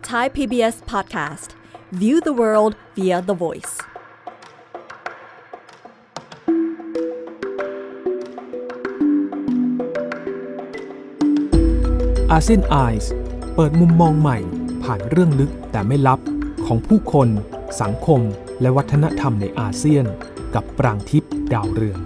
Thai PBS Podcast. View the world via the voice. ASEAN Eyes เปิดมุมมองใหม่ผ่านเรื่องลึกแต่ไม่ลับของผู้คนสังคมและวัฒนธรรมในอาเซียนกับปรางทิพย์ดาวเรือง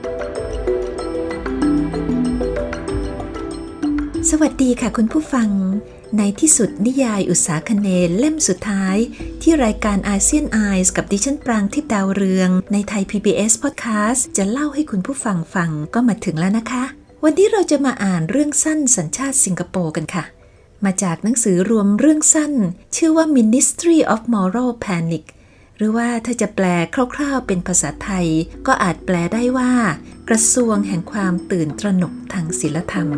สวัสดีค่ะคุณผู้ฟังในที่สุดนิยายอุษาคเนย์เล่มสุดท้ายที่รายการ ASEAN Eyes กับดิฉันปรางทิพย์ดาวเรืองในไทย PBS Podcast จะเล่าให้คุณผู้ฟังฟังก็มาถึงแล้วนะคะวันนี้เราจะมาอ่านเรื่องสั้นสัญชาติสิงคโปร์กันค่ะมาจากหนังสือรวมเรื่องสั้นชื่อว่า Ministry of Moral Panic หรือว่าถ้าจะแปลคร่าวๆเป็นภาษาไทยก็อาจแปลได้ว่ากระทรวงแห่งความตื่นตระหนกทางศีลธรรม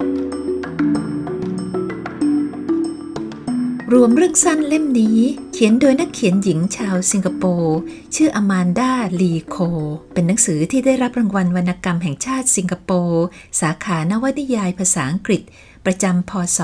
รวมเรื่องสั้นเล่มนี้เขียนโดยนักเขียนหญิงชาวสิงคโปร์ชื่ออแมนดา ลีโคเป็นหนังสือที่ได้รับรางวัลวรรณกรรมแห่งชาติสิงคโปร์สาขานวนิยายภาษาอังกฤษประจำพ.ศ.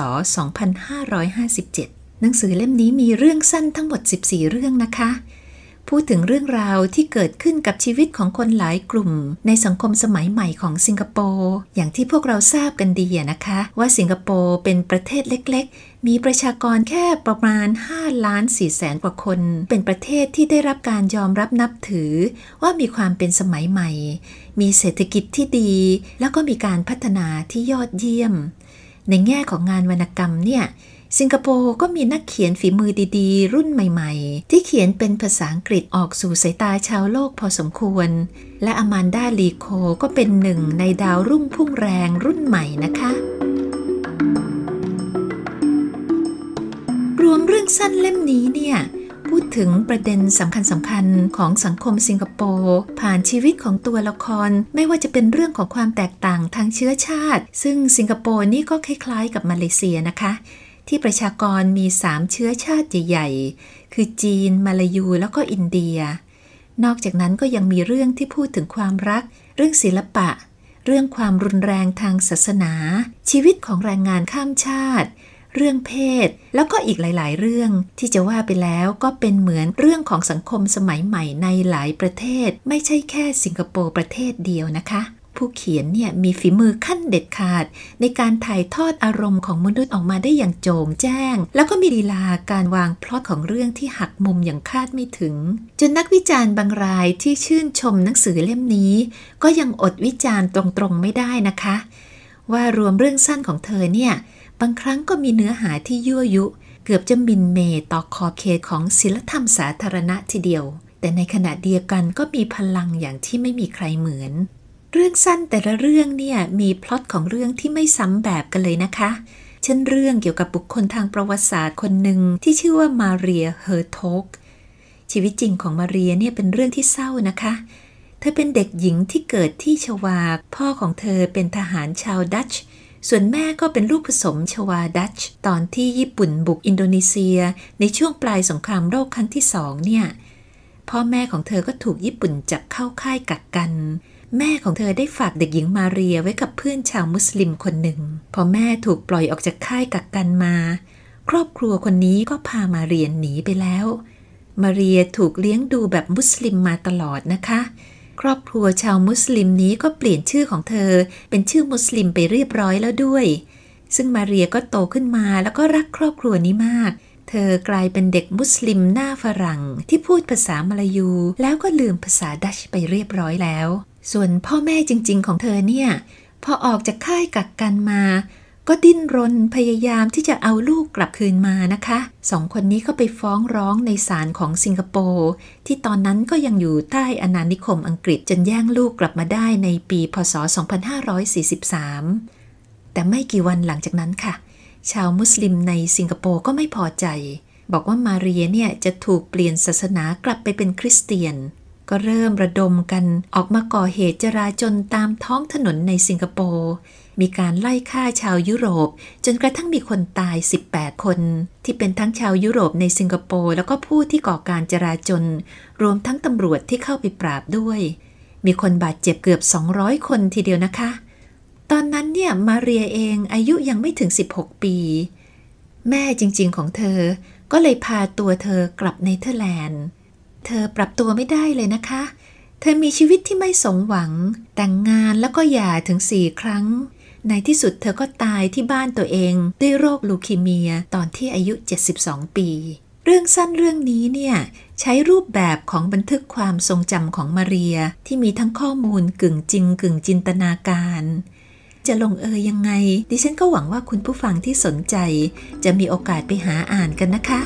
2557หนังสือเล่มนี้มีเรื่องสั้นทั้งหมด14เรื่องนะคะพูดถึงเรื่องราวที่เกิดขึ้นกับชีวิตของคนหลายกลุ่มในสังคมสมัยใหม่ของสิงคโปร์อย่างที่พวกเราทราบกันดีนะคะว่าสิงคโปร์เป็นประเทศเล็กๆมีประชากรแค่ประมาณ5.4 แสนกว่าคนเป็นประเทศที่ได้รับการยอมรับนับถือว่ามีความเป็นสมัยใหม่มีเศรษฐกิจที่ดีแล้วก็มีการพัฒนาที่ยอดเยี่ยมในแง่ของงานวรรณกรรมเนี่ยสิงคโปร์ก็มีนักเขียนฝีมือดีๆรุ่นใหม่ๆที่เขียนเป็นภาษาอังกฤษออกสู่สายตาชาวโลกพอสมควรและอแมนดา ลีโคก็เป็นหนึ่งในดาวรุ่งพุ่งแรงรุ่นใหม่นะคะรวมเรื่องสั้นเล่มนี้เนี่ยพูดถึงประเด็นสำคัญของสังคมสิงคโปร์ผ่านชีวิตของตัวละครไม่ว่าจะเป็นเรื่องของความแตกต่างทางเชื้อชาติซึ่งสิงคโปร์นี่ก็คล้ายๆกับมาเลเซียนะคะที่ประชากรมี3เชื้อชาติใหญ่ๆคือจีนมาลายูแล้วก็อินเดียนอกจากนั้นก็ยังมีเรื่องที่พูดถึงความรักเรื่องศิลปะเรื่องความรุนแรงทางศาสนาชีวิตของแรงงานข้ามชาติเรื่องเพศแล้วก็อีกหลายๆเรื่องที่จะว่าไปแล้วก็เป็นเหมือนเรื่องของสังคมสมัยใหม่ในหลายประเทศไม่ใช่แค่สิงคโปร์ประเทศเดียวนะคะผู้เขียนเนี่ยมีฝีมือขั้นเด็ดขาดในการถ่ายทอดอารมณ์ของมนุษย์ออกมาได้อย่างโจ่งแจ้งแล้วก็มีลีลาการวางพล็อตของเรื่องที่หักมุมอย่างคาดไม่ถึงจนนักวิจารณ์บางรายที่ชื่นชมหนังสือเล่มนี้ก็ยังอดวิจารณ์ตรงๆไม่ได้นะคะว่ารวมเรื่องสั้นของเธอเนี่ยบางครั้งก็มีเนื้อหาที่ยั่วยุเกือบจะหมิ่นเหม่ต่อขอบเขตของศีลธรรมสาธารณะทีเดียวแต่ในขณะเดียวกันก็มีพลังอย่างที่ไม่มีใครเหมือนเรื่องสั้นแต่ละเรื่องเนี่ยมีพล็อตของเรื่องที่ไม่ซ้ำแบบกันเลยนะคะเช่นเรื่องเกี่ยวกับบุคคลทางประวัติศาสตร์คนหนึ่งที่ชื่อว่ามาเรียเฮอร์โทกชีวิตจริงของมาเรียเนี่ยเป็นเรื่องที่เศร้านะคะเธอเป็นเด็กหญิงที่เกิดที่ชวาพ่อของเธอเป็นทหารชาวดัตช์ส่วนแม่ก็เป็นลูกผสมชวาดัตช์ตอนที่ญี่ปุ่นบุกอินโดนีเซียในช่วงปลายสงครามโลกครั้งที่2เนี่ยพ่อแม่ของเธอก็ถูกญี่ปุ่นจับเข้าค่ายกักกันแม่ของเธอได้ฝากเด็กหญิงมาเรียไว้กับเพื่อนชาวมุสลิมคนหนึ่งพอแม่ถูกปล่อยออกจากค่ายกักกันมาครอบครัวคนนี้ก็พามาเรียนหนีไปแล้วมาเรียถูกเลี้ยงดูแบบมุสลิมมาตลอดนะคะครอบครัวชาวมุสลิมนี้ก็เปลี่ยนชื่อของเธอเป็นชื่อมุสลิมไปเรียบร้อยแล้วด้วยซึ่งมาเรียก็โตขึ้นมาแล้วก็รักครอบครัวนี้มากเธอกลายเป็นเด็กมุสลิมหน้าฝรั่งที่พูดภาษามลายูแล้วก็ลืมภาษาดัชไปเรียบร้อยแล้วส่วนพ่อแม่จริงๆของเธอเนี่ยพอออกจากค่ายกักกันมาก็ดิ้นรนพยายามที่จะเอาลูกกลับคืนมานะคะ2 คนนี้ก็ไปฟ้องร้องในศาลของสิงคโปร์ที่ตอนนั้นก็ยังอยู่ใต้อาณานิคมอังกฤษจนแย่งลูกกลับมาได้ในปีพ.ศ. 2543แต่ไม่กี่วันหลังจากนั้นค่ะชาวมุสลิมในสิงคโปร์ก็ไม่พอใจบอกว่ามาเรียเนี่ยจะถูกเปลี่ยนศาสนากลับไปเป็นคริสเตียนก็เริ่มระดมกันออกมาก่อเหตุจราจลตามท้องถนนในสิงคโปร์มีการไล่ฆ่าชาวยุโรปจนกระทั่งมีคนตาย18 คนที่เป็นทั้งชาวยุโรปในสิงคโปร์แล้วก็ผู้ที่ก่อการจราจลรวมทั้งตำรวจที่เข้าไปปราบด้วยมีคนบาดเจ็บเกือบ200 คนทีเดียวนะคะตอนนั้นเนี่ยมาเรียเองอายุยังไม่ถึง16 ปีแม่จริงๆของเธอก็เลยพาตัวเธอกลับเนเธอร์แลนด์เธอปรับตัวไม่ได้เลยนะคะเธอมีชีวิตที่ไม่สมหวังแต่งงานแล้วก็หย่าถึง4 ครั้งในที่สุดเธอก็ตายที่บ้านตัวเองด้วยโรคลูคีเมียตอนที่อายุ72 ปีเรื่องสั้นเรื่องนี้เนี่ยใช้รูปแบบของบันทึกความทรงจำของมาเรียที่มีทั้งข้อมูลกึ่งจริงกึ่งจินตนาการจะลงเอยยังไงดิฉันก็หวังว่าคุณผู้ฟังที่สนใจจะมีโอกาสไปหาอ่านกันนะคะ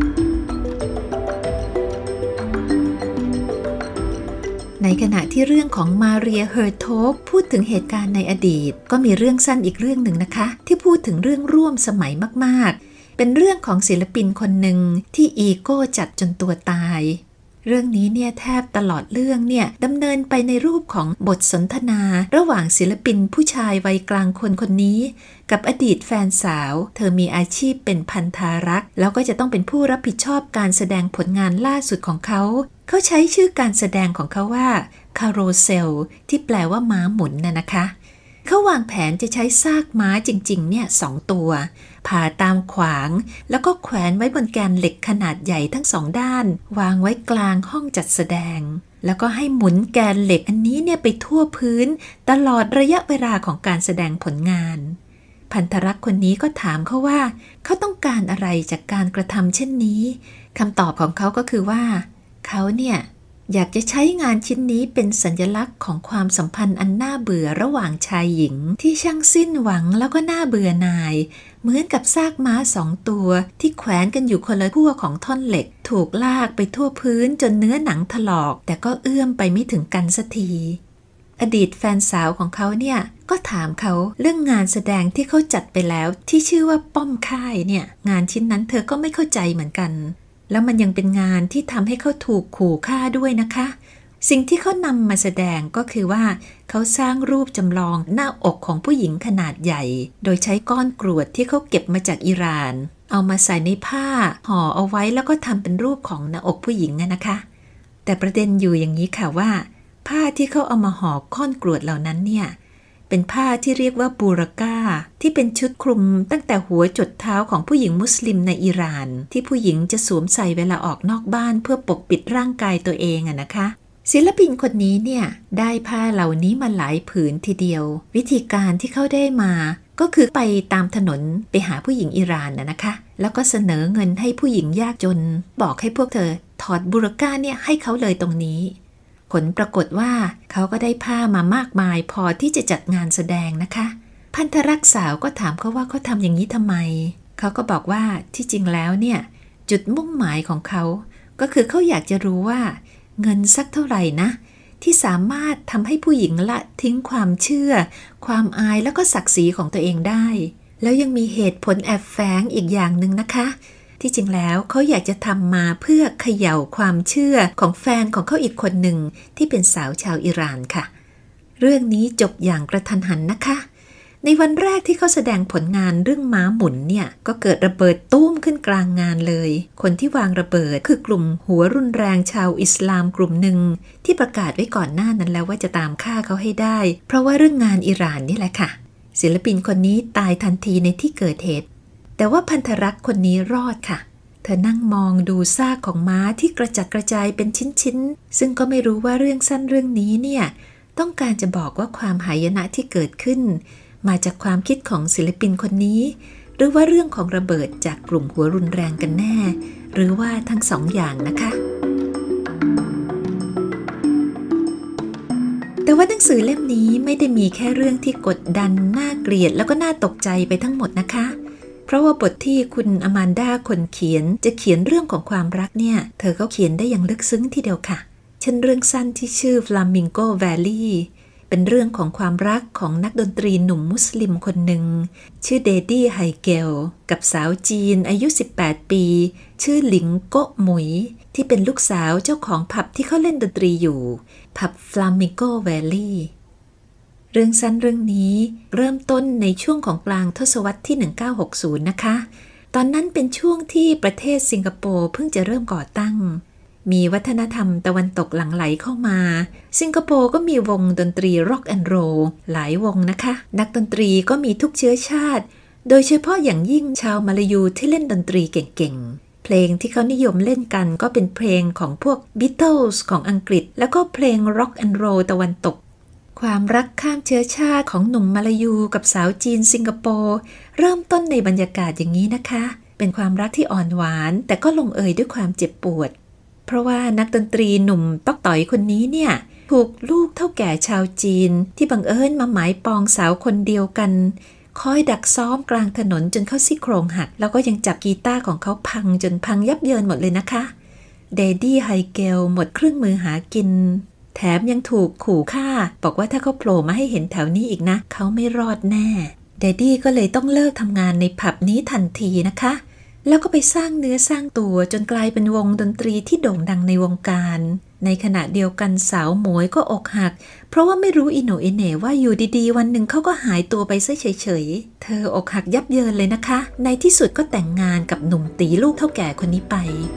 ในขณะที่เรื่องของมาเรียเฮอร์โทกพูดถึงเหตุการณ์ในอดีตก็มีเรื่องสั้นอีกเรื่องหนึ่งนะคะที่พูดถึงเรื่องร่วมสมัยมากๆเป็นเรื่องของศิลปินคนหนึ่งที่อีโก้จัดจนตัวตายเรื่องนี้เนี่ยแทบตลอดเรื่องเนี่ยดำเนินไปในรูปของบทสนทนาระหว่างศิลปินผู้ชายวัยกลางคนคนนี้กับอดีตแฟนสาวเธอมีอาชีพเป็นพันธารักษ์แล้วก็จะต้องเป็นผู้รับผิดชอบการแสดงผลงานล่าสุดของเขาใช้ชื่อการแสดงของเขาว่าคาโรเซลที่แปลว่าม้าหมุนนะคะเขาวางแผนจะใช้ซากม้าจริงๆเนี่ย2 ตัวผ่าตามขวางแล้วก็แขวนไว้บนแกนเหล็กขนาดใหญ่ทั้ง2 ด้านวางไว้กลางห้องจัดแสดงแล้วก็ให้หมุนแกนเหล็กอันนี้เนี่ยไปทั่วพื้นตลอดระยะเวลาของการแสดงผลงานพันธรักษ์คนนี้ก็ถามเขาว่าเขาต้องการอะไรจากการกระทำเช่นนี้คำตอบของเขาก็คือว่าเขาเนี่ยอยากจะใช้งานชิ้นนี้เป็นสัญลักษณ์ของความสัมพันธ์อันน่าเบื่อระหว่างชายหญิงที่ช่างสิ้นหวังแล้วก็น่าเบื่อหน่ายเหมือนกับซากม้า2 ตัวที่แขวนกันอยู่คนละขั้วของท่อนเหล็กถูกลากไปทั่วพื้นจนเนื้อหนังถลอกแต่ก็เอื้อมไปไม่ถึงกันสักทีอดีตแฟนสาวของเขาเนี่ยก็ถามเขาเรื่องงานแสดงที่เขาจัดไปแล้วที่ชื่อว่าป้อมค่ายเนี่ยงานชิ้นนั้นเธอก็ไม่เข้าใจเหมือนกันแล้วมันยังเป็นงานที่ทำให้เขาถูกขู่ฆ่าด้วยนะคะสิ่งที่เขานำมาแสดงก็คือว่าเขาสร้างรูปจำลองหน้าอกของผู้หญิงขนาดใหญ่โดยใช้ก้อนกรวดที่เขาเก็บมาจากอิหร่านเอามาใส่ในผ้าห่อเอาไว้แล้วก็ทำเป็นรูปของหน้าอกผู้หญิงนะคะแต่ประเด็นอยู่อย่างนี้ค่ะว่าผ้าที่เขาเอามาห่อก้อนกรวดเหล่านั้นเนี่ยเป็นผ้าที่เรียกว่าบูรากาที่เป็นชุดคลุมตั้งแต่หัวจดเท้าของผู้หญิงมุสลิมในอิหร่านที่ผู้หญิงจะสวมใส่เวลาออกนอกบ้านเพื่อปกปิดร่างกายตัวเองนะคะศิลปินคนนี้เนี่ยได้ผ้าเหล่านี้มาหลายผืนทีเดียววิธีการที่เขาได้มาก็คือไปตามถนนไปหาผู้หญิงอิหร่านนะคะแล้วก็เสนอเงินให้ผู้หญิงยากจนบอกให้พวกเธอถอดบูรากาเนี่ยให้เขาเลยตรงนี้ผลปรากฏว่าเขาก็ได้ผ้ามามากมายพอที่จะจัดงานแสดงนะคะพันธรักษ์สาวก็ถามเขาว่าเขาทำอย่างนี้ทำไมเขาก็บอกว่าที่จริงแล้วเนี่ยจุดมุ่งหมายของเขาก็คือเขาอยากจะรู้ว่าเงินสักเท่าไหร่นะที่สามารถทำให้ผู้หญิงละทิ้งความเชื่อความอายแล้วก็ศักดิ์ศรีของตัวเองได้แล้วยังมีเหตุผลแอบแฝงอีกอย่างหนึ่งนะคะที่จริงแล้วเขาอยากจะทำมาเพื่อเขย่าความเชื่อของแฟนของเขาอีกคนหนึ่งที่เป็นสาวชาวอิหร่านค่ะเรื่องนี้จบอย่างกระทันหันนะคะในวันแรกที่เขาแสดงผลงานเรื่องม้าหมุนเนี่ยก็เกิดระเบิดตุ้มขึ้นกลางงานเลยคนที่วางระเบิดคือกลุ่มหัวรุนแรงชาวอิสลามกลุ่มหนึ่งที่ประกาศไว้ก่อนหน้านั้นแล้วว่าจะตามฆ่าเขาให้ได้เพราะว่าเรื่องงานอิหร่านนี่แหละค่ะศิลปินคนนี้ตายทันทีในที่เกิดเหตุแต่ว่าพันธรักษ์คนนี้รอดค่ะเธอนั่งมองดูซากของม้าที่กระจัดกระจายเป็นชิ้นๆซึ่งก็ไม่รู้ว่าเรื่องสั้นเรื่องนี้เนี่ยต้องการจะบอกว่าความหายนะที่เกิดขึ้นมาจากความคิดของศิลปินคนนี้หรือว่าเรื่องของระเบิดจากกลุ่มหัวรุนแรงกันแน่หรือว่าทั้งสองอย่างนะคะแต่ว่าหนังสือเล่มนี้ไม่ได้มีแค่เรื่องที่กดดันน่าเกลียดแล้วก็น่าตกใจไปทั้งหมดนะคะเพราะว่าบทที่คุณอแมนดาคนเขียนจะเขียนเรื่องของความรักเนี่ยเธอก็เขียนได้อย่างลึกซึ้งทีเดียวค่ะเช่นเรื่องสั้นที่ชื่อ Flamingo Valley เป็นเรื่องของความรักของนักดนตรีหนุ่มมุสลิมคนหนึ่งชื่อเดดี้ไฮเกลกับสาวจีนอายุ18 ปีชื่อหลิงโกะหมุยที่เป็นลูกสาวเจ้าของผับที่เขาเล่นดนตรีอยู่ผับ Flamingo Valleyเรื่องสั้นเรื่องนี้เริ่มต้นในช่วงของกลางทศวรรษที่1960นะคะตอนนั้นเป็นช่วงที่ประเทศสิงคโปร์เพิ่งจะเริ่มก่อตั้งมีวัฒนธรรมตะวันตกหลั่งไหลเข้ามาสิงคโปร์ก็มีวงดนตรีร็อกแอนด์โรลหลายวงนะคะนักดนตรีก็มีทุกเชื้อชาติโดยเฉพาะอย่างยิ่งชาวมาลายูที่เล่นดนตรีเก่งๆเพลงที่เขานิยมเล่นกันก็เป็นเพลงของพวก Beatles ของอังกฤษแล้วก็เพลง Rock and Roll ตะวันตกความรักข้ามเชื้อชาติของหนุ่มมาลายูกับสาวจีนสิงคโปร์เริ่มต้นในบรรยากาศอย่างนี้นะคะเป็นความรักที่อ่อนหวานแต่ก็ลงเอยด้วยความเจ็บปวดเพราะว่านักดนตรีหนุ่มต๊อกต่อยคนนี้เนี่ยถูกลูกเฒ่าแก่ชาวจีนที่บังเอิญมาหมายปองสาวคนเดียวกันคอยดักซ้อมกลางถนนจนเขาซี่โครงหักแล้วก็ยังจับกีตาร์ของเขาพังจนพังยับเยินหมดเลยนะคะเดดดี้ไฮเกลหมดเครื่องมือหากินแถมยังถูกขู่ฆ่าบอกว่าถ้าเขาโผล่มาให้เห็นแถวนี้อีกนะเขาไม่รอดแน่เดดดี้ก็เลยต้องเลิกทำงานในผับนี้ทันทีนะคะแล้วก็ไปสร้างเนื้อสร้างตัวจนกลายเป็นวงดนตรีที่โด่งดังในวงการในขณะเดียวกันสาวหมวยก็อกหักเพราะว่าไม่รู้อิโหนอิเหน่ว่าอยู่ดีๆวันหนึ่งเขาก็หายตัวไปซะเฉยๆเธออกหักยับเยินเลยนะคะในที่สุดก็แต่งงานกับหนุ่มตีลูกเฒ่าแก่คนนี้ไป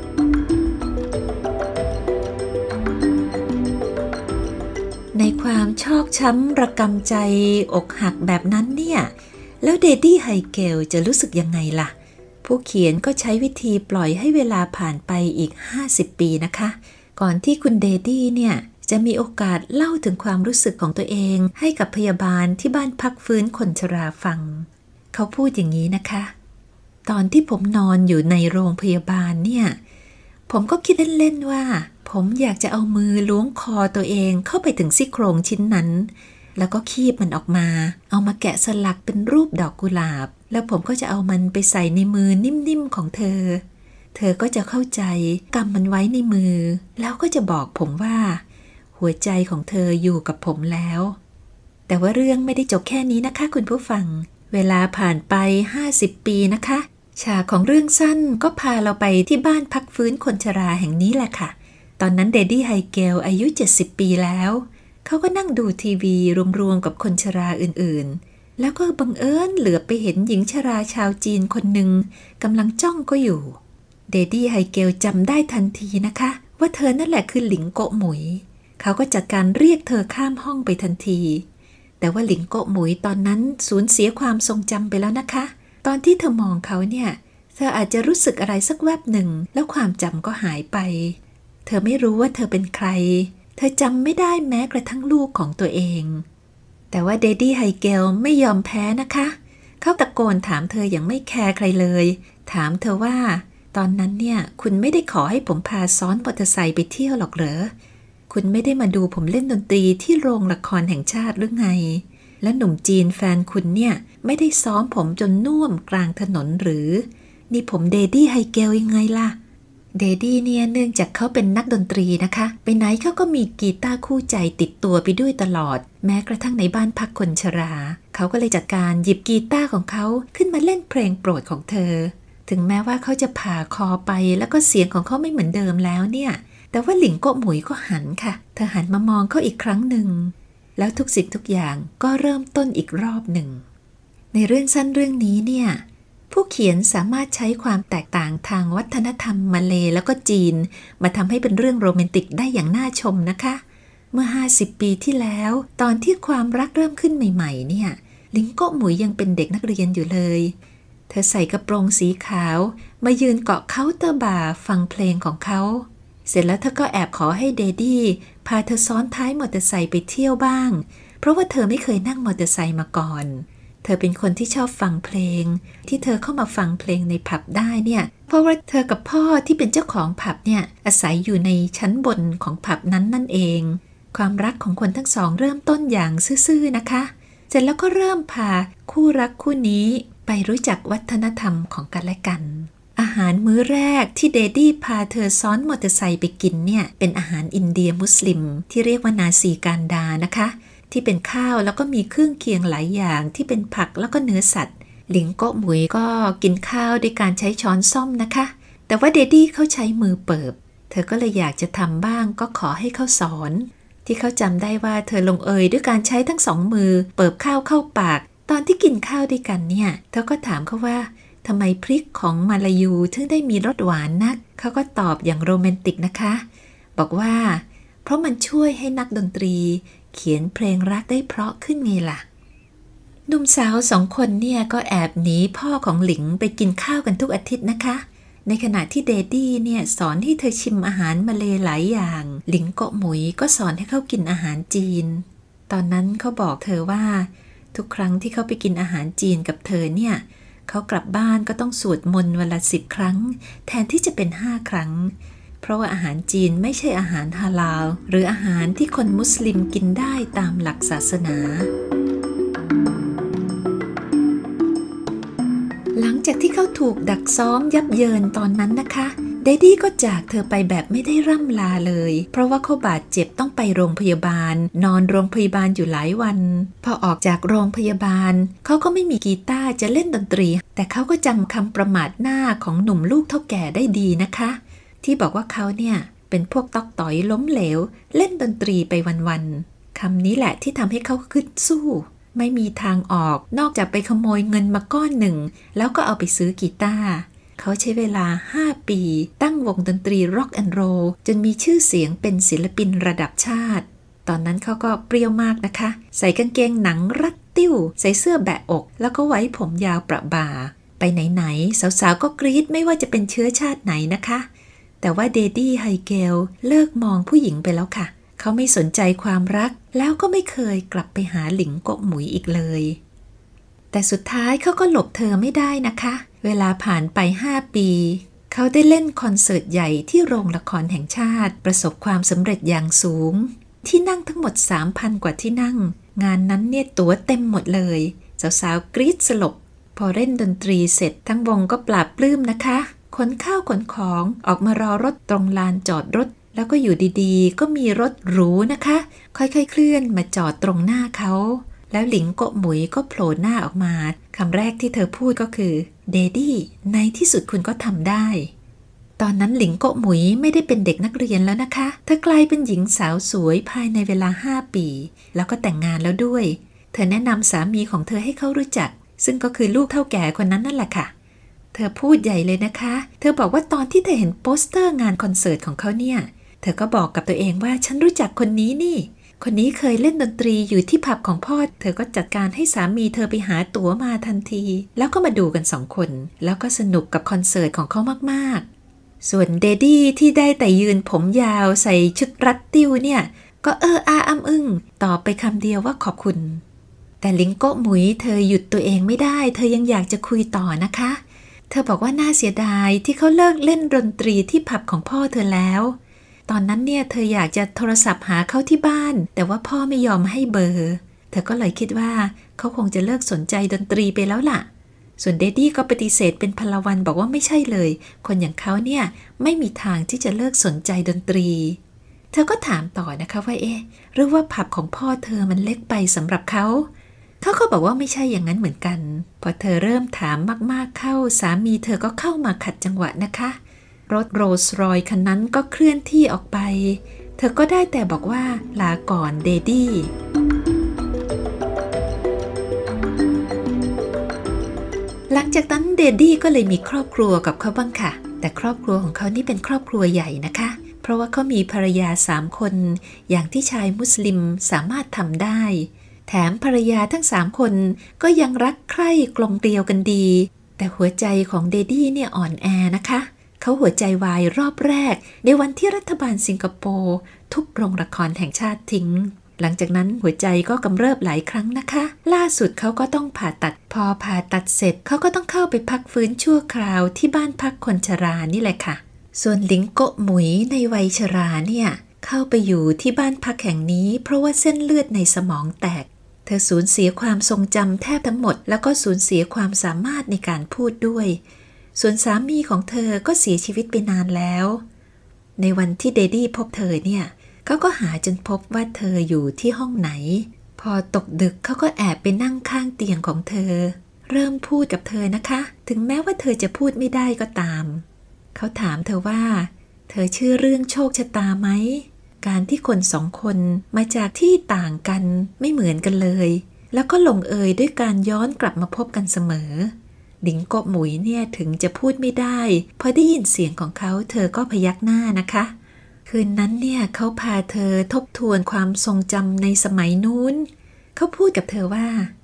ในความชอกช้ำระกำใจอกหักแบบนั้นเนี่ยแล้วเดดดี้ไฮเกลจะรู้สึกยังไงล่ะผู้เขียนก็ใช้วิธีปล่อยให้เวลาผ่านไปอีก50ปีนะคะก่อนที่คุณเดดดี้เนี่ยจะมีโอกาสเล่าถึงความรู้สึกของตัวเองให้กับพยาบาลที่บ้านพักฟื้นคนชราฟังเขาพูดอย่างนี้นะคะตอนที่ผมนอนอยู่ในโรงพยาบาลเนี่ยผมก็คิดเล่นๆว่าผมอยากจะเอามือล้วงคอตัวเองเข้าไปถึงซี่โครงชิ้นนั้นแล้วก็คีบมันออกมาเอามาแกะสลักเป็นรูปดอกกุหลาบแล้วผมก็จะเอามันไปใส่ในมือนิ่มๆของเธอก็จะเข้าใจกำมันไว้ในมือแล้วก็จะบอกผมว่าหัวใจของเธออยู่กับผมแล้วแต่ว่าเรื่องไม่ได้จบแค่นี้นะคะคุณผู้ฟังเวลาผ่านไป50ปีนะคะฉากของเรื่องสั้นก็พาเราไปที่บ้านพักฟื้นคนชราแห่งนี้แหละค่ะตอนนั้นเดดดี้ไฮเกลอายุ70ปีแล้วเขาก็นั่งดูทีวีรวมๆกับคนชราอื่นๆแล้วก็บังเอิญเหลือไปเห็นหญิงชราชาวจีนคนหนึ่งกำลังจ้องก็อยู่เดดดี้ไฮเกลจำได้ทันทีนะคะว่าเธอนั่นแหละคือหลิงโกะหมุยเขาก็จัดการเรียกเธอข้ามห้องไปทันทีแต่ว่าหลิงโกะหมุยตอนนั้นสูญเสียความทรงจำไปแล้วนะคะตอนที่เธอมองเขาเนี่ยเธออาจจะรู้สึกอะไรสักแวบหนึ่งแล้วความจำก็หายไปเธอไม่รู้ว่าเธอเป็นใครเธอจำไม่ได้แม้กระทั่งลูกของตัวเองแต่ว่าเดดดี้ไฮเกลไม่ยอมแพ้นะคะเขาตะโกนถามเธออย่างไม่แคร์ใครเลยถามเธอว่าตอนนั้นเนี่ยคุณไม่ได้ขอให้ผมพาซ้อนมอเตอร์ไซค์ไปเที่ยวหรอกเหรอคุณไม่ได้มาดูผมเล่นดนตรีที่โรงละครแห่งชาติหรือไงและหนุ่มจีนแฟนคุณเนี่ยไม่ได้ซ้อมผมจนน่วมกลางถนนหรือนี่ผมเดดดี้ไฮเกลยังไงล่ะเดดดี้เนี่ยเนื่องจากเขาเป็นนักดนตรีนะคะไปไหนเขาก็มีกีตาร์คู่ใจติดตัวไปด้วยตลอดแม้กระทั่งในบ้านพักคนชราเขาก็เลยจัดการหยิบกีตาร์ของเขาขึ้นมาเล่นเพลงโปรดของเธอถึงแม้ว่าเขาจะผ่าคอไปแล้วก็เสียงของเขาไม่เหมือนเดิมแล้วเนี่ยแต่ว่าหลิงโกะหมุยก็หันค่ะเธอหันมามองเขาอีกครั้งหนึ่งแล้วทุกสิ่งทุกอย่างก็เริ่มต้นอีกรอบหนึ่งในเรื่องสั้นเรื่องนี้เนี่ยผู้เขียนสามารถใช้ความแตกต่างทางวัฒนธรรมมาเลย์แล้วก็จีนมาทำให้เป็นเรื่องโรแมนติกได้อย่างน่าชมนะคะเมื่อ50ปีที่แล้วตอนที่ความรักเริ่มขึ้นใหม่ๆเนี่ยหลิงโกะหมุยยังเป็นเด็กนักเรียนอยู่เลยเธอใส่กระโปรงสีขาวมายืนเกาะเคาน์เตอร์บาร์ฟังเพลงของเขาเสร็จแล้วเธอก็แอบขอให้เดดดี้พาเธอซ้อนท้ายมอเตอร์ไซค์ไปเที่ยวบ้างเพราะว่าเธอไม่เคยนั่งมอเตอร์ไซค์มาก่อนเธอเป็นคนที่ชอบฟังเพลงที่เธอเข้ามาฟังเพลงในผับได้เนี่ยเพราะว่าเธอกับพ่อที่เป็นเจ้าของผับเนี่ยอาศัยอยู่ในชั้นบนของผับนั้นนั่นเองความรักของคนทั้งสองเริ่มต้นอย่างซื่อๆนะคะเสร็จแล้วก็เริ่มพาคู่รักคู่นี้ไปรู้จักวัฒนธรรมของกันและกันอาหารมื้อแรกที่เดดดี้พาเธอซ้อนมอเตอร์ไซค์ไปกินเนี่ยเป็นอาหารอินเดียมุสลิมที่เรียกว่านาซีการดานะคะที่เป็นข้าวแล้วก็มีเครื่องเคียงหลายอย่างที่เป็นผักแล้วก็เนื้อสัตว์หลิงโกะหมุยก็กินข้าวด้วยการใช้ช้อนส้อมนะคะแต่ว่าเดดดี้เขาใช้มือเปิบเธอก็เลยอยากจะทำบ้างก็ขอให้เขาสอนที่เขาจำได้ว่าเธอลงเอยด้วยการใช้ทั้งสองมือเปิบข้าวเข้าปากตอนที่กินข้าวด้วยกันเนี่ยเธอก็ถามเขาว่าทำไมพริกของมาลายูถึงได้มีรสหวานนักเขาก็ตอบอย่างโรแมนติกนะคะบอกว่าเพราะมันช่วยให้นักดนตรีเขียนเพลงรักได้เพราะขึ้นไงล่ะหนุ่มสาว2 คนเนี่ยก็แอบหนีพ่อของหลิงไปกินข้าวกันทุกอาทิตย์นะคะในขณะที่เดดี้เนี่ยสอนให้เธอชิมอาหารมาเลหลายอย่างหลิงโกะหมุยก็สอนให้เขากินอาหารจีนตอนนั้นเขาบอกเธอว่าทุกครั้งที่เขาไปกินอาหารจีนกับเธอเนี่ยเขากลับบ้านก็ต้องสวดมนต์วันละ10 ครั้งแทนที่จะเป็น5 ครั้งเพราะว่าอาหารจีนไม่ใช่อาหารฮาลาลหรืออาหารที่คนมุสลิมกินได้ตามหลักศาสนาหลังจากที่เขาถูกดักซ้อมยับเยินตอนนั้นนะคะเดดี้ก็จากเธอไปแบบไม่ได้ร่ำลาเลยเพราะว่าเขาบาดเจ็บต้องไปโรงพยาบาลนอนโรงพยาบาลอยู่หลายวันพอออกจากโรงพยาบาลเขาก็ไม่มีกีตาร์จะเล่นดนตรีแต่เขาก็จำคำประมาทหน้าของหนุ่มลูกเฒ่าแก่ได้ดีนะคะที่บอกว่าเขาเนี่ยเป็นพวกต๊อกต่อยล้มเหลวเล่นดนตรีไปวันๆคำนี้แหละที่ทำให้เขาขึ้นสู้ไม่มีทางออกนอกจากไปขโมยเงินมาก้อนหนึ่งแล้วก็เอาไปซื้อกีตาร์เขาใช้เวลา5 ปีตั้งวงดนตรีร็อกแอนด์โรลจนมีชื่อเสียงเป็นศิลปินระดับชาติตอนนั้นเขาก็เปรี้ยวมากนะคะใส่กางเกงหนังรัดติ้วใส่เสื้อแบะอกแล้วก็ไว้ผมยาวประบ่าไปไหนๆสาวๆก็กรี๊ดไม่ว่าจะเป็นเชื้อชาติไหนนะคะแต่ว่าเดดี้ไฮเกลเลิกมองผู้หญิงไปแล้วค่ะเขาไม่สนใจความรักแล้วก็ไม่เคยกลับไปหาหลิงโกะหมุยอีกเลยแต่สุดท้ายเขาก็หลบเธอไม่ได้นะคะเวลาผ่านไป5 ปีเขาได้เล่นคอนเสิร์ตใหญ่ที่โรงละครแห่งชาติประสบความสำเร็จอย่างสูงที่นั่งทั้งหมด 3,000 กว่าที่นั่งงานนั้นเนี่ยตั๋วเต็มหมดเลยสาวๆกรี๊ดสลบพอเล่นดนตรีเสร็จทั้งวงก็ปลาบปลื้มนะคะขนข้าวขนของออกมารอรถตรงลานจอดรถแล้วก็อยู่ดีๆก็มีรถหรูนะคะค่อยๆเคลื่อนมาจอดตรงหน้าเขาแล้วหลิงโกะหมุยก็โผล่หน้าออกมาคำแรกที่เธอพูดก็คือเดดี้ในที่สุดคุณก็ทำได้ตอนนั้นหลิงโกะหมุยไม่ได้เป็นเด็กนักเรียนแล้วนะคะเธอกลายเป็นหญิงสาวสวยภายในเวลา5 ปีแล้วก็แต่งงานแล้วด้วยเธอแนะนำสามีของเธอให้เขารู้จักซึ่งก็คือลูกเฒ่าแก่คนนั้นนั่นแหละค่ะเธอพูดใหญ่เลยนะคะเธอบอกว่าตอนที่เธอเห็นโปสเตอร์งานคอนเสิร์ตของเขาเนี่ยเธอก็บอกกับตัวเองว่าฉันรู้จักคนนี้นี่คนนี้เคยเล่นดนตรีอยู่ที่ผับของพ่อเธอก็จัดการให้สามีเธอไปหาตั๋วมาทันทีแล้วก็มาดูกัน2 คนแล้วก็สนุกกับคอนเสิร์ตของเขามากๆส่วนเดดี้ที่ได้แต่ยืนผมยาวใส่ชุดรัดติ้วเนี่ยก็อ้ำอึ้งตอบไปคำเดียวว่าขอบคุณแต่หลิงโกะหมุยเธอหยุดตัวเองไม่ได้เธอยังอยากจะคุยต่อนะคะเธอบอกว่าน่าเสียดายที่เขาเลิกเล่นดนตรีที่ผับของพ่อเธอแล้วตอนนั้นเนี่ยเธออยากจะโทรศัพท์หาเขาที่บ้านแต่ว่าพ่อไม่ยอมให้เบอร์เธอก็เลยคิดว่าเขาคงจะเลิกสนใจดนตรีไปแล้วล่ะส่วนเดดดี้ก็ปฏิเสธเป็นพลวันบอกว่าไม่ใช่เลยคนอย่างเขาเนี่ยไม่มีทางที่จะเลิกสนใจดนตรีเธอก็ถามต่อนะคะว่าหรือว่าผับของพ่อเธอมันเล็กไปสำหรับเขาก็บอกว่าไม่ใช่อย่างนั้นเหมือนกันพอเธอเริ่มถามมากๆเข้าสามีเธอก็เข้ามาขัดจังหวะนะคะรถโรลส์รอยซ์คันนั้นก็เคลื่อนที่ออกไปเธอก็ได้แต่บอกว่าลาก่อนเดดี้หลังจากนั้นเดดี้ก็เลยมีครอบครัวกับเขาบ้างค่ะแต่ครอบครัวของเขานี่เป็นครอบครัวใหญ่นะคะเพราะว่าเขามีภรรยา3 คนอย่างที่ชายมุสลิมสามารถทำได้แถมภรรยาทั้ง3 คนก็ยังรักใคร่กลมเกลียวกันดีแต่หัวใจของเดดี้เนี่ยอ่อนแอนะคะเขาหัวใจวายรอบแรกในวันที่รัฐบาลสิงคโปร์ทุบโรงละครแห่งชาติทิ้งหลังจากนั้นหัวใจก็กำเริบหลายครั้งนะคะล่าสุดเขาก็ต้องผ่าตัดพอผ่าตัดเสร็จเขาก็ต้องเข้าไปพักฟื้นชั่วคราวที่บ้านพักคนชรานี่แหละค่ะส่วนหลิงโกะหมุยในวัยชราเนี่ยเข้าไปอยู่ที่บ้านพักแห่งนี้เพราะว่าเส้นเลือดในสมองแตกเธอสูญเสียความทรงจำแทบทั้งหมดแล้วก็สูญเสียความสามารถในการพูดด้วยส่วนสามีของเธอก็เสียชีวิตไปนานแล้วในวันที่เดดี้พบเธอเนี่ยเขาก็หาจนพบว่าเธออยู่ที่ห้องไหนพอตกดึกเขาก็แอบไปนั่งข้างเตียงของเธอเริ่มพูดกับเธอนะคะถึงแม้ว่าเธอจะพูดไม่ได้ก็ตามเขาถามเธอว่าเธอเชื่อเรื่องโชคชะตาไหมการที่คน2 คนมาจากที่ต่างกันไม่เหมือนกันเลยแล้วก็ลงเอยด้วยการย้อนกลับมาพบกันเสมอหลิงโกะหมุยเนี่ยถึงจะพูดไม่ได้พอได้ยินเสียงของเขาเธอก็พยักหน้านะคะคืนนั้นเนี่ยเขาพาเธอทบทวนความทรงจำในสมัยนู้นเขาพูดกับเธอว่า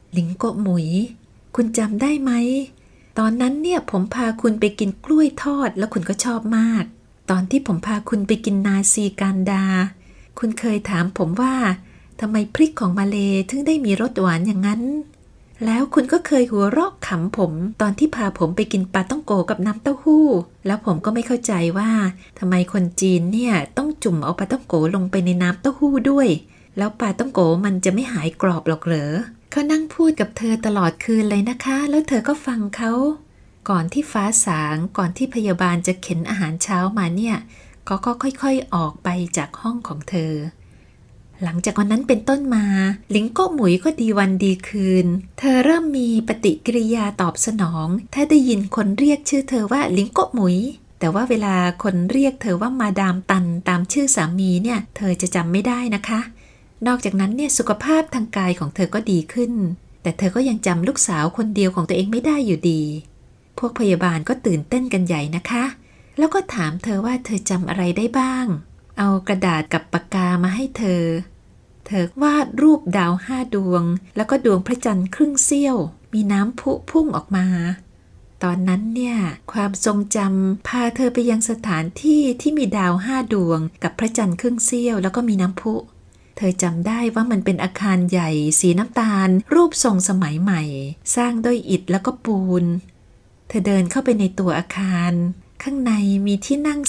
หลิงโกะหมุยคุณจำได้ไหมตอนนั้นเนี่ยผมพาคุณไปกินกล้วยทอดแล้วคุณก็ชอบมากตอนที่ผมพาคุณไปกินนาซีการดาคุณเคยถามผมว่าทำไมพริกของมาเลถึงได้มีรสหวานอย่างนั้นแล้วคุณก็เคยหัวเราะขำผมตอนที่พาผมไปกินปลาต้องโกกับน้ำเต้าหู้แล้วผมก็ไม่เข้าใจว่าทำไมคนจีนเนี่ยต้องจุ่มเอาปลาต้องโกลงไปในน้ำเต้าหู้ด้วยแล้วปลาต้องโกมันจะไม่หายกรอบหรอกเหรอเขานั่งพูดกับเธอตลอดคืนเลยนะคะแล้วเธอก็ฟังเขาก่อนที่ฟ้าสางก่อนที่พยาบาลจะเข็นอาหารเช้ามาเนี่ยก็ค่อยๆออกไปจากห้องของเธอหลังจากวันนั้นเป็นต้นมาหลิงโกะหมุยก็ดีวันดีคืนเธอเริ่มมีปฏิกิริยาตอบสนองถ้าได้ยินคนเรียกชื่อเธอว่าหลิงโกะหมุยแต่ว่าเวลาคนเรียกเธอว่ามาดามตันตามชื่อสามีเนี่ยเธอจะจำไม่ได้นะคะนอกจากนั้นเนี่ยสุขภาพทางกายของเธอก็ดีขึ้นแต่เธอก็ยังจำลูกสาวคนเดียวของตัวเองไม่ได้อยู่ดีพวกพยาบาลก็ตื่นเต้นกันใหญ่นะคะแล้วก็ถามเธอว่าเธอจำอะไรได้บ้างเอากระดาษกับปากกามาให้เธอวาดรูปดาว5 ดวงแล้วก็ดวงพระจันทร์ครึ่งเสี้ยวมีน้ำพุพุ่งออกมาตอนนั้นเนี่ยความทรงจำพาเธอไปยังสถานที่ที่มีดาว5 ดวงกับพระจันทร์ครึ่งเสี้ยวแล้วก็มีน้ำพุเธอจำได้ว่ามันเป็นอาคารใหญ่สีน้ำตาลรูปทรงสมัยใหม่สร้างด้วยอิฐแล้วก็ปูนเธอเดินเข้าไปในตัวอาคารข้างในมีที่นั่ง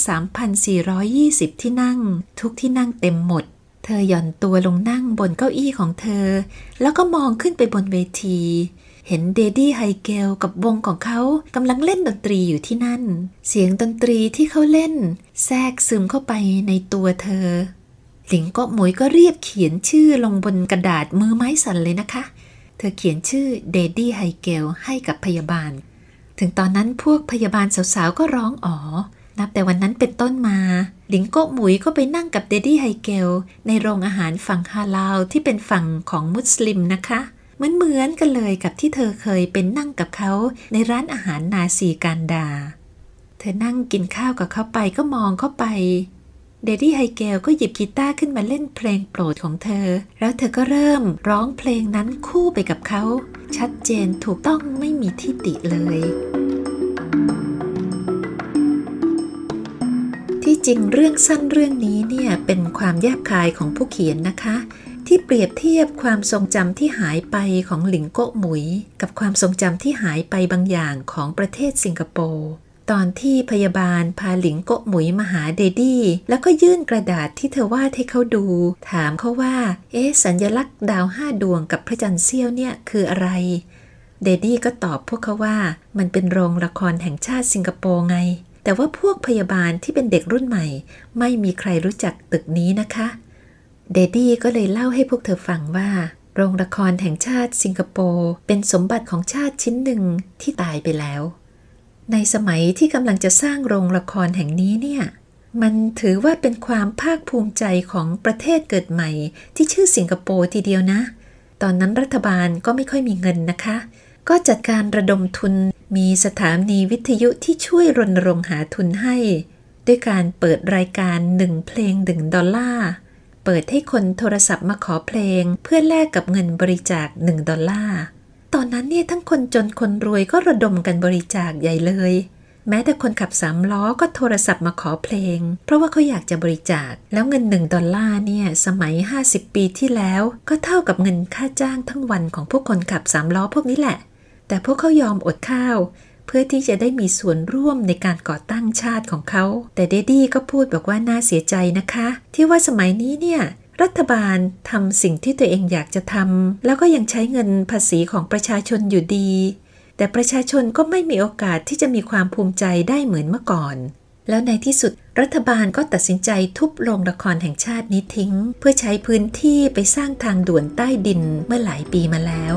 3,420 ที่นั่งทุกที่นั่งเต็มหมดเธอหย่อนตัวลงนั่งบนเก้าอี้ของเธอแล้วก็มองขึ้นไปบนเวทีเห็นเดดี้ไฮเกลกับวงของเขากำลังเล่นดนตรีอยู่ที่นั่นเสียงดนตรีที่เขาเล่นแทรกซึมเข้าไปในตัวเธอหลิงโกะหมุยก็รีบเขียนชื่อลงบนกระดาษมือไม้สั่นเลยนะคะเธอเขียนชื่อเดดี้ไฮเกลให้กับพยาบาลถึงตอนนั้นพวกพยาบาลสาวๆก็ร้องอ๋อนับแต่วันนั้นเป็นต้นมาหลิงโกะหมุยก็ไปนั่งกับเดดี้ไฮเกลในโรงอาหารฝั่งฮาลาลที่เป็นฝั่งของมุสลิมนะคะเหมือนกันเลยกับที่เธอเคยเป็นนั่งกับเขาในร้านอาหารนาซีการดาเธอนั่งกินข้าวกับเขาไปก็มองเข้าไปเดดี้ไฮเกลก็หยิบกีตาร์ขึ้นมาเล่นเพลงโปรดของเธอแล้วเธอก็เริ่มร้องเพลงนั้นคู่ไปกับเขาชัดเจนถูกต้องไม่มีทิฏฐิเลยที่จริงเรื่องสั้นเรื่องนี้เนี่ยเป็นความแยบคายของผู้เขียนนะคะที่เปรียบเทียบความทรงจำที่หายไปของหลิงโกะหมุยกับความทรงจำที่หายไปบางอย่างของประเทศสิงคโปร์ตอนที่พยาบาลพาหลิงโกะหมุยมาหาเดดี้แล้วก็ยื่นกระดาษที่เธอวาดให้เขาดูถามเขาว่าสัญลักษณ์ดาว5 ดวงกับพระจันทร์เสี้ยวเนี่ยคืออะไรเดดี้ก็ตอบพวกเขาว่ามันเป็นโรงละครแห่งชาติสิงคโปร์ไงแต่ว่าพวกพยาบาลที่เป็นเด็กรุ่นใหม่ไม่มีใครรู้จักตึกนี้นะคะเดดี้ก็เลยเล่าให้พวกเธอฟังว่าโรงละครแห่งชาติสิงคโปร์เป็นสมบัติของชาติชิ้นหนึ่งที่ตายไปแล้วในสมัยที่กำลังจะสร้างโรงละครแห่งนี้เนี่ยมันถือว่าเป็นความภาคภูมิใจของประเทศเกิดใหม่ที่ชื่อสิงคโปร์ทีเดียวนะตอนนั้นรัฐบาลก็ไม่ค่อยมีเงินนะคะก็จัดการระดมทุนมีสถานีวิทยุที่ช่วยรณรงค์หาทุนให้ด้วยการเปิดรายการ1 เพลง$1เปิดให้คนโทรศัพท์มาขอเพลงเพื่อแลกกับเงินบริจาค$1ตอนนั้นเนี่ยทั้งคนจนคนรวยก็ระดมกันบริจาคใหญ่เลยแม้แต่คนขับ3 ล้อก็โทรศัพท์มาขอเพลงเพราะว่าเขาอยากจะบริจาคแล้วเงิน$1เนี่ยสมัย50 ปีที่แล้วก็เท่ากับเงินค่าจ้างทั้งวันของพวกคนขับ3 ล้อพวกนี้แหละแต่พวกเขายอมอดข้าวเพื่อที่จะได้มีส่วนร่วมในการก่อตั้งชาติของเขาแต่เดดี้ก็พูดบอกว่าน่าเสียใจนะคะที่ว่าสมัยนี้เนี่ยรัฐบาลทำสิ่งที่ตัวเองอยากจะทำแล้วก็ยังใช้เงินภาษีของประชาชนอยู่ดีแต่ประชาชนก็ไม่มีโอกาสที่จะมีความภูมิใจได้เหมือนเมื่อก่อนแล้วในที่สุดรัฐบาลก็ตัดสินใจทุบโรงละครแห่งชาตินี้ทิ้งเพื่อใช้พื้นที่ไปสร้างทางด่วนใต้ดินเมื่อหลายปีมาแล้ว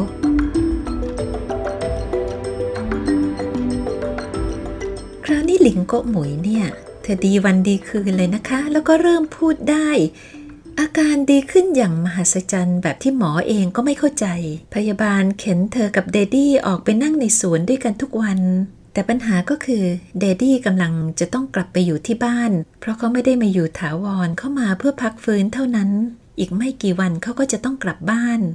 คราวนี้หลิงโกะหมุยเนี่ยเธอดีวันดีคืนเลยนะคะแล้วก็เริ่มพูดได้อาการดีขึ้นอย่างมหัศจรรย์แบบที่หมอเองก็ไม่เข้าใจพยาบาลเข็นเธอกับเดดี้ออกไปนั่งในสวนด้วยกันทุกวันแต่ปัญหาก็คือเดดี้กำลังจะต้องกลับไปอยู่ที่บ้านเพราะเขาไม่ได้มาอยู่ถาวรเข้ามาเพื่อพักฟื้นเท่านั้นอีกไม่กี่วันเขาก็จะต้องกลับบ้าน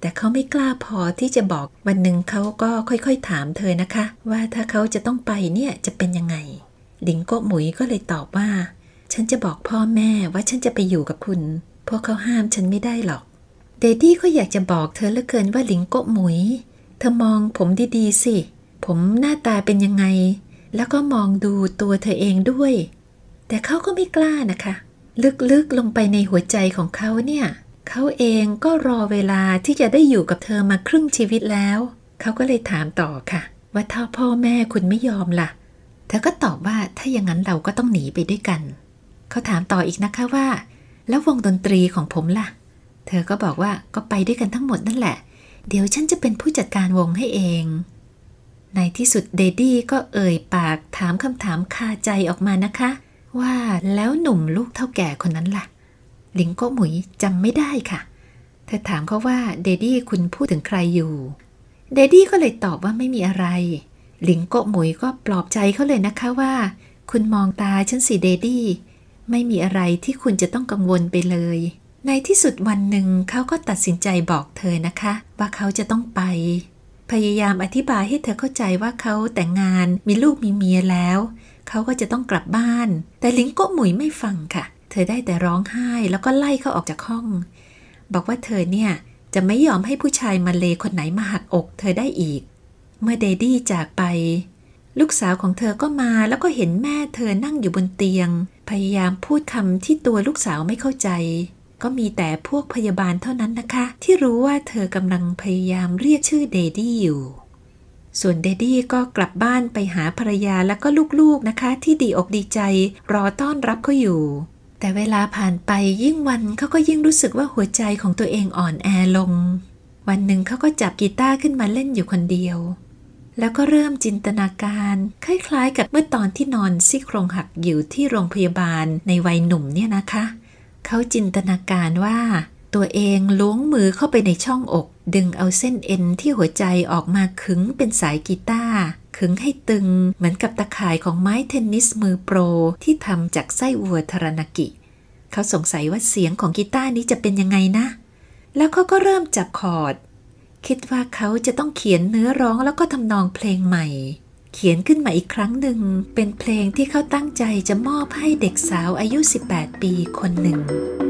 แต่เขาไม่กล้าพอที่จะบอกวันหนึ่งเขาก็ค่อยๆถามเธอนะคะว่าถ้าเขาจะต้องไปเนี่ยจะเป็นยังไงหลิงโก้หมุยก็เลยตอบว่าฉันจะบอกพ่อแม่ว่าฉันจะไปอยู่กับคุณพวกเขาห้ามฉันไม่ได้หรอกเดดดี้ก็อยากจะบอกเธอเหลือเกินว่าหลิงโก้หมุยเธอมองผมดีๆสิผมหน้าตาเป็นยังไงแล้วก็มองดูตัวเธอเองด้วยแต่เขาก็ไม่กล้านะคะลึกๆลงไปในหัวใจของเขาเนี่ยเขาเองก็รอเวลาที่จะได้อยู่กับเธอมาครึ่งชีวิตแล้วเขาก็เลยถามต่อค่ะว่าถ้าพ่อแม่คุณไม่ยอมล่ะเธอก็ตอบว่าถ้าอย่างนั้นเราก็ต้องหนีไปด้วยกันเขาถามต่ออีกนะคะว่าแล้ววงดนตรีของผมล่ะเธอก็บอกว่าก็ไปด้วยกันทั้งหมดนั่นแหละเดี๋ยวฉันจะเป็นผู้จัดการวงให้เองในที่สุดเดดดี้ก็เอ่ยปากถามคำถามคาใจออกมานะคะว่าแล้วหนุ่มลูกเฒ่าแก่คนนั้นล่ะหลิงโก้หมุยจำไม่ได้ค่ะเธอถามเขาว่าเดดดี้คุณพูดถึงใครอยู่เดดดี้ก็เลยตอบว่าไม่มีอะไรหลิงโก้หมุยก็ปลอบใจเขาเลยนะคะว่าคุณมองตาฉันสิเดดดี้ไม่มีอะไรที่คุณจะต้องกังวลไปเลยในที่สุดวันหนึ่งเขาก็ตัดสินใจบอกเธอนะคะว่าเขาจะต้องไปพยายามอธิบายให้เธอเข้าใจว่าเขาแต่งงานมีลูกมีเมียแล้วเขาก็จะต้องกลับบ้านแต่หลิงโก้หมุยไม่ฟังค่ะเธอได้แต่ร้องไห้แล้วก็ไล่เขาออกจากห้องบอกว่าเธอเนี่ยจะไม่ยอมให้ผู้ชายมาเลคนไหนมาหักอกเธอได้อีกเมื่อเดดดี้จากไปลูกสาวของเธอก็มาแล้วก็เห็นแม่เธอนั่งอยู่บนเตียงพยายามพูดคำที่ตัวลูกสาวไม่เข้าใจก็มีแต่พวกพยาบาลเท่านั้นนะคะที่รู้ว่าเธอกำลังพยายามเรียกชื่อเดดดี้อยู่ส่วนเดดดี้ก็กลับบ้านไปหาภรรยาแล้วก็ลูกๆนะคะที่ดีอกดีใจรอต้อนรับเขาอยู่แต่เวลาผ่านไปยิ่งวันเขาก็ยิ่งรู้สึกว่าหัวใจของตัวเองอ่อนแอลงวันหนึ่งเขาก็จับกีตาร์ขึ้นมาเล่นอยู่คนเดียวแล้วก็เริ่มจินตนาการคล้ายๆกับเมื่อตอนที่นอนซี่โครงหักอยู่ที่โรงพยาบาลในวัยหนุ่มเนี่ยนะคะเขาจินตนาการว่าตัวเองล้วงมือเข้าไปในช่องอกดึงเอาเส้นเอ็นที่หัวใจออกมาขึงเป็นสายกีตาร์ขึงให้ตึงเหมือนกับตะข่ายของไม้เทนนิสมือโปรที่ทำจากไส้วัวทารานากิเขาสงสัยว่าเสียงของกีตาร์นี้จะเป็นยังไงนะแล้วเขาก็เริ่มจับคอร์ดคิดว่าเขาจะต้องเขียนเนื้อร้องแล้วก็ทำนองเพลงใหม่เขียนขึ้นมาอีกครั้งหนึ่งเป็นเพลงที่เขาตั้งใจจะมอบให้เด็กสาวอายุ18 ปีคนหนึ่ง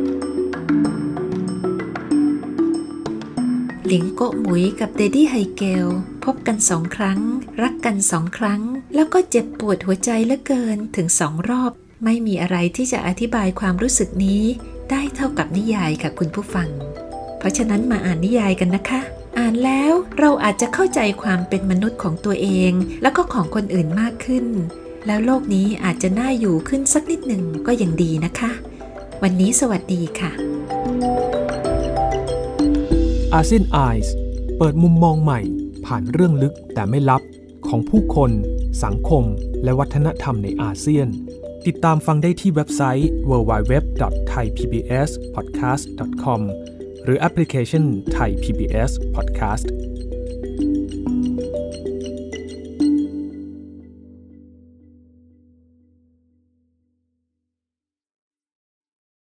หลิงโก้หมุยกับเดดดี้ไฮเกลพบกัน2 ครั้งรักกัน2 ครั้งแล้วก็เจ็บปวดหัวใจเหลือเกินถึง2 รอบไม่มีอะไรที่จะอธิบายความรู้สึกนี้ได้เท่ากับนิยายค่ะคุณผู้ฟังเพราะฉะนั้นมาอ่านนิยายกันนะคะอ่านแล้วเราอาจจะเข้าใจความเป็นมนุษย์ของตัวเองแล้วก็ของคนอื่นมากขึ้นแล้วโลกนี้อาจจะน่าอยู่ขึ้นสักนิดหนึ่งก็ยังดีนะคะวันนี้สวัสดีค่ะอาเซียน Eyes เปิดมุมมองใหม่ผ่านเรื่องลึกแต่ไม่ลับของผู้คนสังคมและวัฒนธรรมในอาเซียนติดตามฟังได้ที่เว็บไซต์ www.thaipbspodcast.com หรือแอปพลิเคชัน Thai PBS Podcast